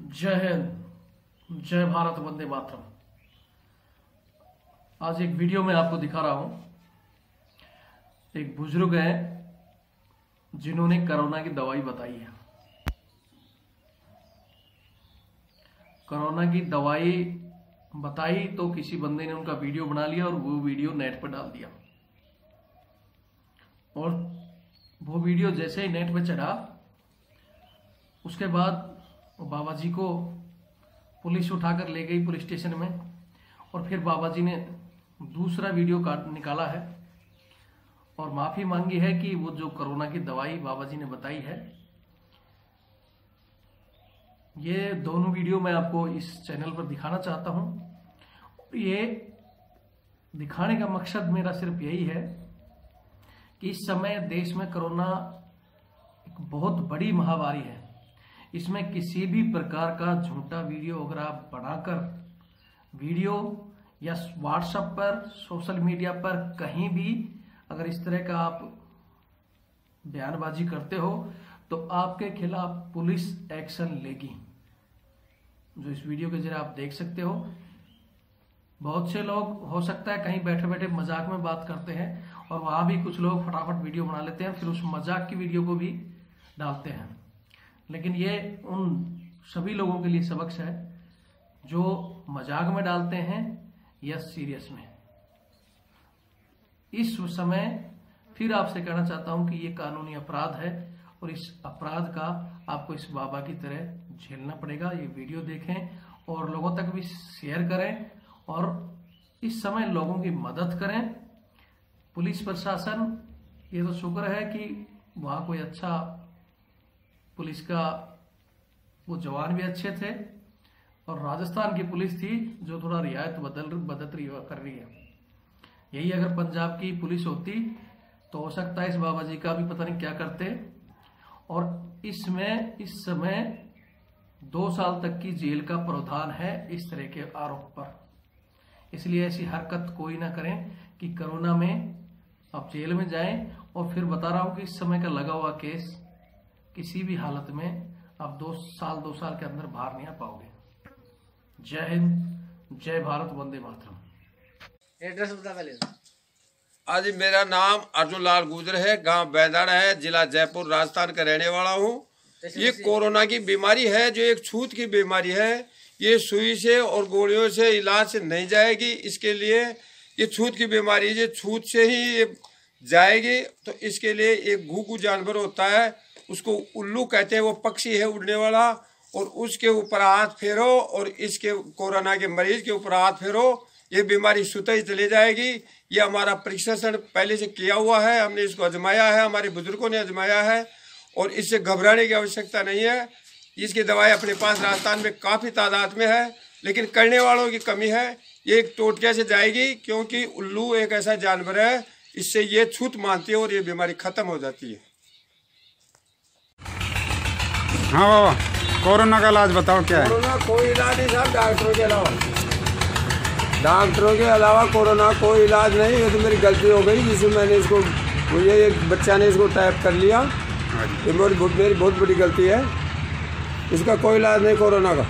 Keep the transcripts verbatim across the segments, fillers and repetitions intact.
जय हिंद, जय भारत, वंदे मातरम। आज एक वीडियो में आपको दिखा रहा हूं, एक बुजुर्ग है जिन्होंने कोरोना की दवाई बताई है। कोरोना की दवाई बताई तो किसी बंदे ने उनका वीडियो बना लिया और वो वीडियो नेट पर डाल दिया। और वो वीडियो जैसे ही नेट पर चढ़ा, उसके बाद बाबा जी को पुलिस उठाकर ले गई पुलिस स्टेशन में। और फिर बाबा जी ने दूसरा वीडियो काट निकाला है और माफी मांगी है कि वो जो कोरोना की दवाई बाबा जी ने बताई है, ये दोनों वीडियो मैं आपको इस चैनल पर दिखाना चाहता हूं। ये दिखाने का मकसद मेरा सिर्फ यही है कि इस समय देश में कोरोना एक बहुत बड़ी महामारी है। इसमें किसी भी प्रकार का झूठा वीडियो अगर आप बनाकर वीडियो या व्हाट्सएप पर, सोशल मीडिया पर कहीं भी अगर इस तरह का आप बयानबाजी करते हो तो आपके खिलाफ पुलिस एक्शन लेगी। जो इस वीडियो के जरिए आप देख सकते हो, बहुत से लोग हो सकता है कहीं बैठे बैठे मजाक में बात करते हैं और वहां भी कुछ लोग फटाफट वीडियो बना लेते हैं, फिर उस मजाक की वीडियो को भी डालते हैं। लेकिन ये उन सभी लोगों के लिए सबक है जो मजाक में डालते हैं या सीरियस में। इस समय फिर आपसे कहना चाहता हूं कि ये कानूनी अपराध है और इस अपराध का आपको इस बाबा की तरह झेलना पड़ेगा। ये वीडियो देखें और लोगों तक भी शेयर करें और इस समय लोगों की मदद करें। पुलिस प्रशासन, ये तो शुक्र है कि वहां कोई अच्छा पुलिस का वो जवान भी अच्छे थे और राजस्थान की पुलिस थी जो थोड़ा रियायत बदल बदल रही कर रही है। यही अगर पंजाब की पुलिस होती तो हो सकता है इस बाबा जी का भी पता नहीं क्या करते। और इसमें इस समय दो साल तक की जेल का प्रावधान है इस तरह के आरोप पर। इसलिए ऐसी हरकत कोई ना करें कि कोरोना में आप जेल में जाएं। और फिर बता रहा हूं कि इस समय का लगा हुआ केस किसी भी हालत में आप दो साल दो साल के अंदर बाहर नहीं आ पाओगे। जय हिंद, जय भारत, वंदे मातरम। एड्रेस बता पहले। आज मेरा नाम अर्जुन लाल गुजर है, गांव बैदाड़ है, जिला जयपुर, राजस्थान का रहने वाला हूं। ये कोरोना की बीमारी है जो एक छूत की बीमारी है। ये सुई से और गोलियों से इलाज से नहीं जाएगी। इसके लिए ये छूत की बीमारी, ये छूत से ही ये जाएगी। तो इसके लिए एक घुघू जानवर होता है, उसको उल्लू कहते हैं, वो पक्षी है उड़ने वाला। और उसके ऊपर हाथ फेरो और इसके कोरोना के मरीज के ऊपर हाथ फेरो, ये बीमारी स्वतः ही चली जाएगी। ये हमारा परीक्षण पहले से किया हुआ है, हमने इसको आजमाया है, हमारे बुजुर्गों ने आजमाया है और इससे घबराने की आवश्यकता नहीं है। इसकी दवाई अपने पास राजस्थान में काफ़ी तादाद में है, लेकिन करने वालों की कमी है। ये एक टोटके से जाएगी क्योंकि उल्लू एक ऐसा जानवर है, इससे ये छूत मानती है और ये बीमारी खत्म हो जाती है। हाँ बाबा, कोरोना का इलाज बताओ क्या है? कोरोना कोई इलाज नहीं साहब, डॉक्टरों के अलावा डॉक्टरों के अलावा कोरोना कोई इलाज नहीं। ये तो मेरी गलती हो गई जिसमें मैंने इसको, मुझे एक बच्चा ने इसको टाइप कर लिया। ये मेरी मेरी बहुत बड़ी गलती है। इसका कोई इलाज नहीं कोरोना का।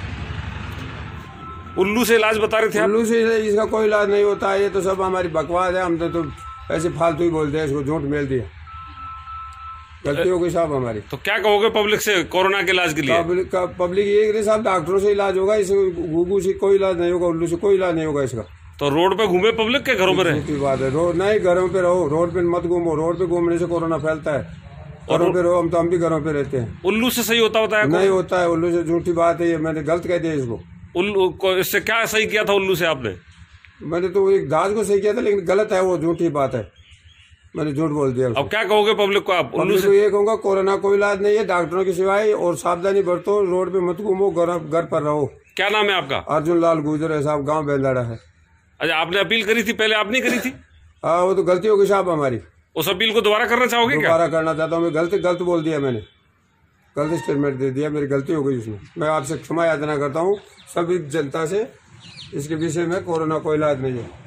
उल्लू से इलाज बता रहे थे आप? उल्लू से इसका कोई इलाज नहीं होता है। ये तो सब हमारी बकवास है, हम तो, तो ऐसे फालतू ही बोलते हैं, इसको झूठ मेल दिया। गलती हो गई साहब हमारी। तो क्या कहोगे पब्लिक से कोरोना के इलाज के लिए? पब्लिक का पब्लिक ये कह साहब, डॉक्टरों से इलाज होगा, इसे घुघू से कोई इलाज नहीं होगा, उल्लू से कोई इलाज नहीं होगा इसका। तो रोड पे घूमे पब्लिक के घरों में रहे? बात है, रोड नहीं, घरों पे रहो, रोड पे मत घूमो। रोड पे घूमने से कोरोना फैलता है। घरों पे रहो, हम तो हम भी घरों पे रहते हैं। उल्लू से सही होता होता है? नहीं होता है, उल्लू से झूठी बात है, ये मैंने गलत कह दिया इसको। उल्लू को इससे क्या सही किया था उल्लू से आपने? मैंने तो एक दाज को सही किया था, लेकिन गलत है, वो झूठी बात है, मैंने झूठ बोल दिया। अब क्या कहोगे पब्लिक को आप? उल्लू से ये कहूँगा कोरोना कोई इलाज नहीं है, डॉक्टरों की सिवाय, और सावधानी बरतो, रोड पे मत घूमो, घर पर रहो। क्या नाम है आपका? अर्जुन लाल गुजर है साहब, गाँव बेंदाड़ा है। अच्छा, आपने अपील करी थी पहले, आप नहीं करी थी? हाँ, वो तो गलती हो गई साहब हमारी। उस अपील को दोबारा करना चाहोगे क्या? दोबारा करना चाहता हूँ मैं। गलत गलत बोल दिया मैंने, गलत स्टेटमेंट दे दिया, मेरी गलती हो गई उसमें। मैं आपसे क्षमा याचना करता हूँ सभी जनता से। इसके विषय में कोरोना कोई इलाज नहीं है।